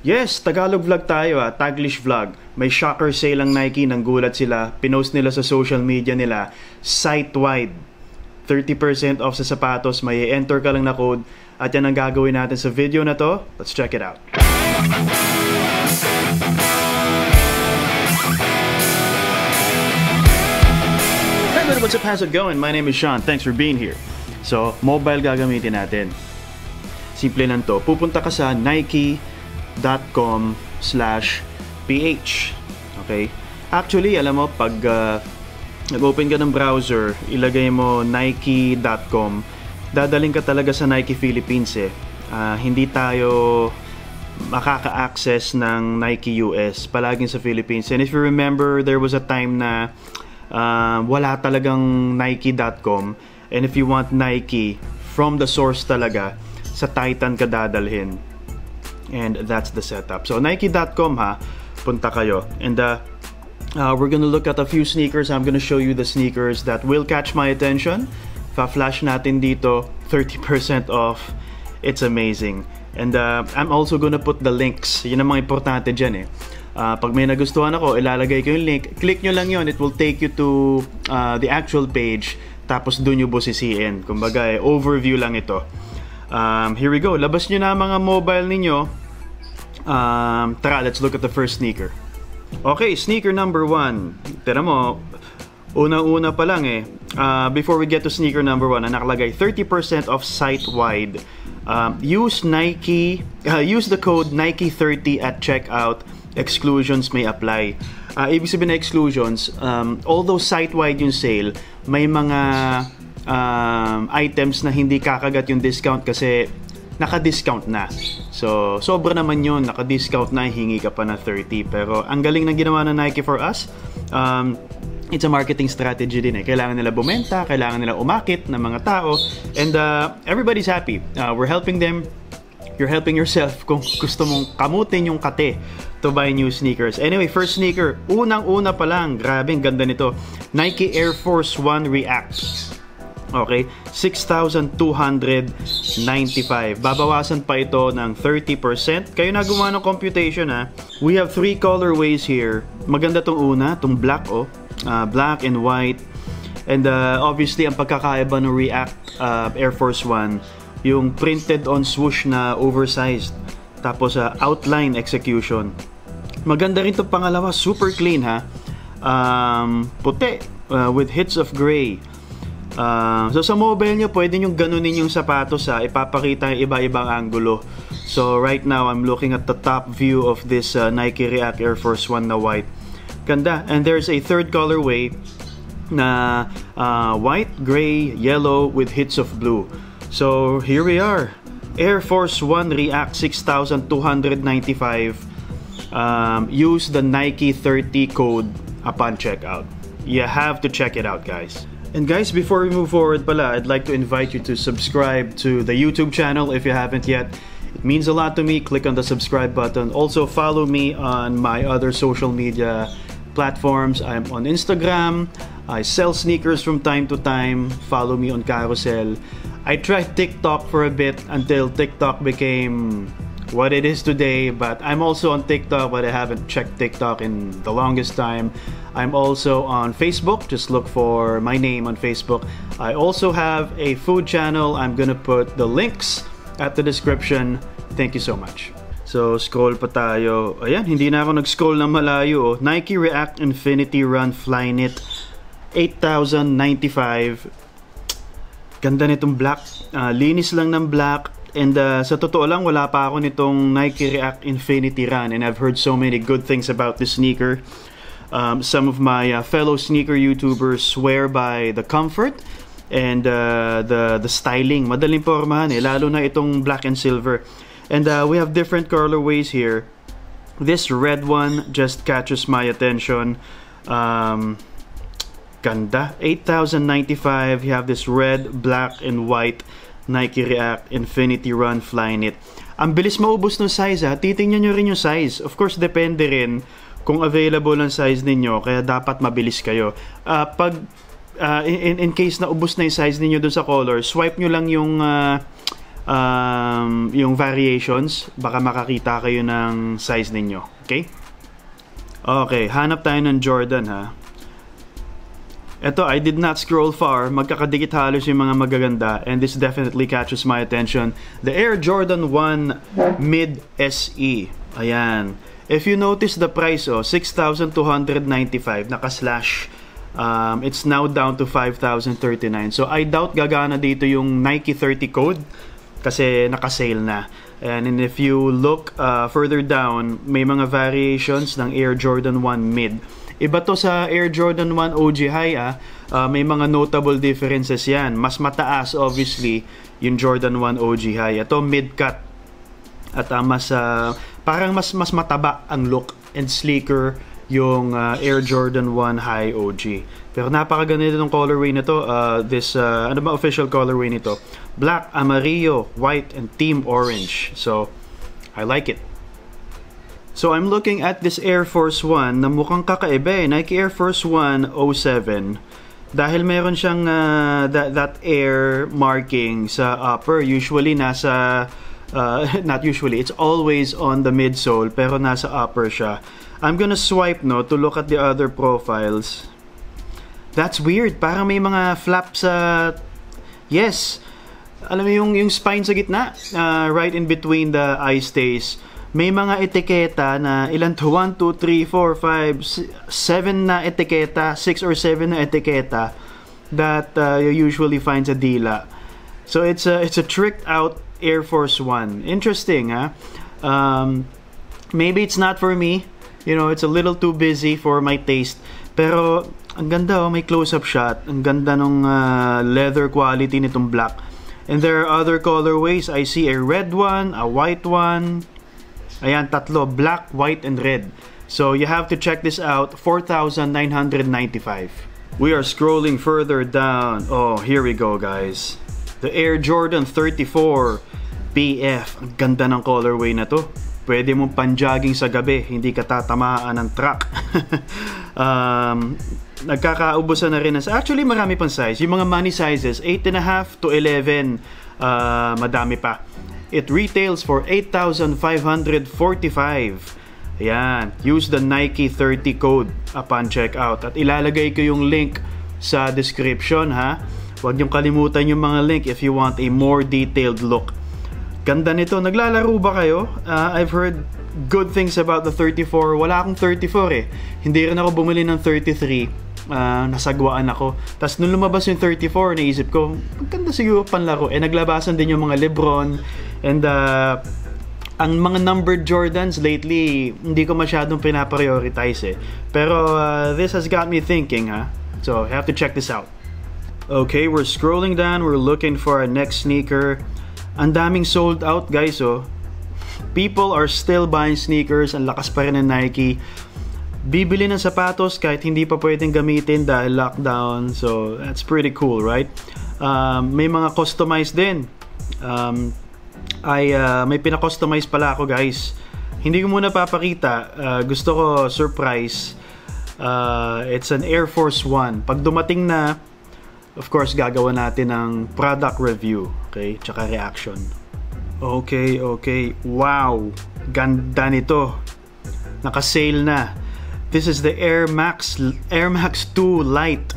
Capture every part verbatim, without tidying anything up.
Yes, Tagalog vlog tayo ah, Taglish vlog. May shocker sale ang Nike, nang gulat sila. Pinost nila sa social media nila, site-wide. thirty percent off sa sapatos, may enter ka lang na code. At yan ang gagawin natin sa video na to. Let's check it out. Hey everybody, what's up, how's it going? My name is Sean, thanks for being here. So, mobile gagamitin natin. Simple lang to. Pupunta ka sa Nike dot com slash ph. Okay? Actually, alam mo, pag uh, nag-open ka ng browser, ilagay mo Nike dot com, dadaling ka talaga sa Nike Philippines eh. Uh, hindi tayo makaka-access ng Nike U S, palaging sa Philippines. And if you remember, there was a time na uh, wala talagang Nike dot com, and if you want Nike from the source talaga, sa Titan ka dadalhin. And that's the setup. So Nike dot com ha, punta kayo. And uh, uh, we're gonna look at a few sneakers. I'm gonna show you the sneakers that will catch my attention. Pa-flash natin dito, thirty percent off. It's amazing. And uh, I'm also gonna put the links. Yun ang mga importante dyan eh. Uh, pag may nagustuhan ako, ilalagay ko yung link. Click nyo lang yun. It will take you to uh, the actual page. Tapos dun nyo busisiin. Kumbaga eh, overview lang ito. Um, here we go. Labas nyo na mga mobile ninyo. Um, tara, let's look at the first sneaker. Okay, sneaker number one. Tira mo, una-una pa lang eh. Uh, before we get to sneaker number one, na nakalagay thirty percent off site-wide. Um, use Nike, uh, use the code Nike thirty at checkout. Exclusions may apply. Uh, ibig sabihin na exclusions, um, although site-wide yung sale, may mga Um, items na hindi kakagat yung discount kasi naka-discount na. So, sobra naman yun. Naka-discount na, hingi ka pa na thirty. Pero, ang galing na ginawa ng Nike for us, um, it's a marketing strategy din eh. Kailangan nila bumenta, kailangan nila umakit ng mga tao, and uh, everybody's happy. Uh, we're helping them. You're helping yourself kung gusto mong kamutin yung kate to buy new sneakers. Anyway, first sneaker, unang-una pa lang, grabe, ang ganda nito. Nike Air Force One React. Okay, six thousand two hundred ninety-five. Babawasan pa ito ng thirty percent. Kayo na gumawa ng computation ha. We have three colorways here. Maganda tong una, tong black oh. Uh, black and white. And uh, obviously, ang pagkakaiba ng React uh, Air Force One, yung printed on swoosh na oversized. Tapos uh, outline execution. Maganda rin itong pangalawa, super clean ha. Um, puti, uh, with hits of gray. Uh, so sa mobile nyo, pwede nyo ganunin yung sapatos ha, ipapakita yung iba-ibang angulo. So right now, I'm looking at the top view of this uh, Nike React Air Force One na white. Ganda. And there's a third colorway na uh, white, gray, yellow with hits of blue. So here we are. Air Force One React six thousand two hundred ninety-five. Um, use the Nike thirty code upon checkout. You have to check it out, guys. And guys, before we move forward pala, I'd like to invite you to subscribe to the YouTube channel if you haven't yet. It means a lot to me. Click on the subscribe button. Also, follow me on my other social media platforms. I'm on Instagram. I sell sneakers from time to time. Follow me on Carousel. I tried TikTok for a bit until TikTok became what it is today, but I'm also on TikTok, but I haven't checked TikTok in the longest time. I'm also on Facebook. Just look for my name on Facebook. I also have a food channel. I'm gonna put the links at the description. Thank you so much. So, scroll pa tayo. Ayan, hindi na ako nag-scroll ng malayo. Oh. Nike React Infinity Run Flyknit eight thousand ninety-five. Ganda nitong black. Uh, linis lang ng black. And uh, sa totoo lang, wala pa ako nitong Nike React Infinity Run. And I've heard so many good things about this sneaker. Um, some of my uh, fellow sneaker YouTubers swear by the comfort and uh, the the styling. Madaling pormahan eh, lalo na itong black and silver. And uh, we have different colorways here. This red one just catches my attention. Um, ganda. eight thousand ninety-five. You have this red, black, and white Nike React Infinity Run Flyknit. Ang bilis maubos ng size ha. Titingnan nyo rin yung size. Of course, depende rin kung available ang size ninyo, kaya dapat mabilis kayo. Uh, pag uh, in, in case na ubos na yung size ninyo dun sa color, swipe nyo lang yung uh, um, yung variations. Baka makakita kayo ng size ninyo. Okay? Okay, hanap tayo ng Jordan ha. Ito, I did not scroll far. Magkakadikit halos yung mga magaganda. And this definitely catches my attention. The Air Jordan one Mid S E. Ayan. If you notice the price, oh, six thousand two hundred ninety-five. Naka-slash. Um, it's now down to five thousand thirty-nine. So, I doubt gagana dito yung Nike thirty code. Kasi naka-sale na. And, and if you look uh, further down, may mga variations ng Air Jordan one Mid. Iba to sa Air Jordan one O G High ah. Uh, may mga notable differences yan. Mas mataas obviously yung Jordan one O G High. Ito mid-cut. At uh, mas uh, parang mas mas mataba ang look and sleeker yung uh, Air Jordan one High O G. Pero napakaganda nitong colorway nito. Uh, this uh, ano ba official colorway nito? Black, amarillo, white and team orange. So I like it. So, I'm looking at this Air Force one na mukhang kakaiba eh. Nike Air Force one oh seven. Dahil meron siyang uh, that, that air marking sa upper. Usually, nasa... Uh, not usually. It's always on the midsole. Pero nasa upper siya. I'm gonna swipe, no, to look at the other profiles. That's weird. Parang may mga flaps sa... Yes! Alam mo yung, yung spine sa gitna? Uh, right in between the eye stays. May mga etiketa na ilan to? one, two, three, four, five, seven na etiketa, six or seven na etiketa that uh, you usually find sa dila. So it's a, it's a tricked out Air Force one. Interesting, ha? Um, maybe it's not for me. You know, it's a little too busy for my taste. Pero ang ganda, oh, may close-up shot. Ang ganda ng uh, leather quality nitong black. And there are other colorways. I see a red one, a white one. Ayan, tatlo. Black, white, and red. So, you have to check this out. four thousand nine hundred ninety-five. We are scrolling further down. Oh, here we go, guys. The Air Jordan thirty-four P F. Ang ganda ng colorway na to. Pwede mong panjogging sa gabi. Hindi ka tatamaan ng truck. um, nagkakaubusan na rin. Actually, marami pang size. Yung mga money sizes, eight and a half to eleven. Uh, madami pa. It retails for eight thousand five hundred forty-five. Ayan. Use the Nike thirty code upon checkout. At ilalagay ko yung link sa description, ha? Huwag niyong kalimutan yung mga link if you want a more detailed look. Ganda nito. Naglalaro ba kayo? Uh, I've heard good things about the thirty-four. Wala akong thirty-four eh. Hindi rin ako bumili ng thirty-three. Uh, nasagwaan ako. Tapos nung lumabas yung thirty-four, naisip ko, maganda siguro panlaro. Eh, naglabasan din yung mga Lebron. And, uh, ang mga numbered Jordans lately, hindi ko masyadong pinaprioritize eh. Pero, uh, this has got me thinking, ha? So, I have to check this out. Okay, we're scrolling down. We're looking for our next sneaker. Ang daming sold out, guys, oh. People are still buying sneakers. Ang lakas pa rin ng Nike. Bibili ng sapatos kahit hindi pa pwedeng gamitin dahil lockdown. So, that's pretty cool, right? Um, may mga customized din. Um, ay, uh, may pina-customize pala ako, guys. Hindi ko muna papakita. Uh, gusto ko surprise. Uh, it's an Air Force one. Pag dumating na, of course, gagawa natin ng product review. Okay? Tsaka reaction. Okay, okay. Wow! Ganda nito. Naka-sale na. This is the Air Max Air Max two Lite.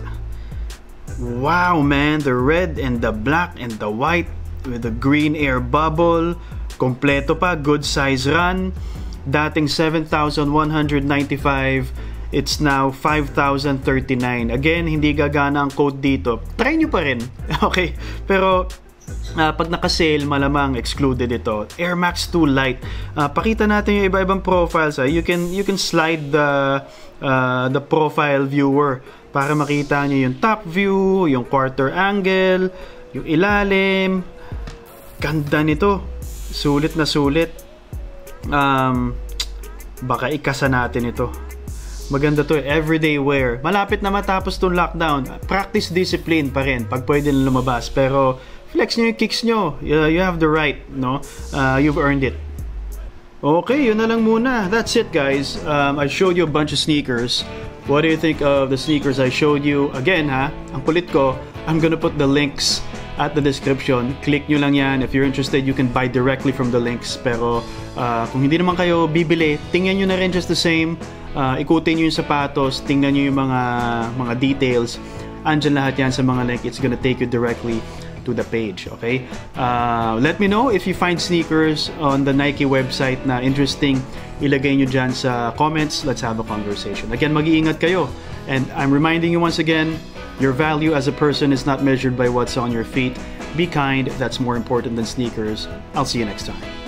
Wow, man, the red and the black and the white with the green air bubble. Kompleto pa, good size run. Dating seven thousand one hundred ninety-five, it's now five thousand thirty-nine. Again, hindi gagana ang code dito. Try nyo pa rin. Okay, pero Uh, pag naka-sale, malamang excluded ito. Air Max two Lite. Uh, pakita natin yung iba-ibang profiles. Ha? You can you can slide the uh, the profile viewer para makita niyo yung top view, yung quarter angle, yung ilalim. Ganda nito. Sulit na sulit. Um, baka ikasa natin ito. Maganda to, everyday wear. Malapit na matapos tong lockdown. Practice discipline pa rin pag pwede na lumabas. Pero flex nyo yung kicks nyo. Uh, you have the right, no? Uh, you've earned it. Okay, yun na lang muna. That's it, guys. Um, I showed you a bunch of sneakers. What do you think of the sneakers I showed you? Again, ha? Ang kulit ko, I'm gonna put the links at the description. Click nyo lang yan. If you're interested, you can buy directly from the links. Pero uh, kung hindi naman kayo bibili, tingnan nyo na rin just the same. Uh, ikutin nyo yung sapatos, tingnan nyo yung mga, mga details. Andyan lahat yan sa mga link. It's gonna take you directly to the page, okay? Uh, let me know if you find sneakers on the Nike website na interesting. Ilagay nyo dyan sa comments. Let's have a conversation. Again, mag-iingat kayo. And I'm reminding you once again, your value as a person is not measured by what's on your feet. Be kind. That's more important than sneakers. I'll see you next time.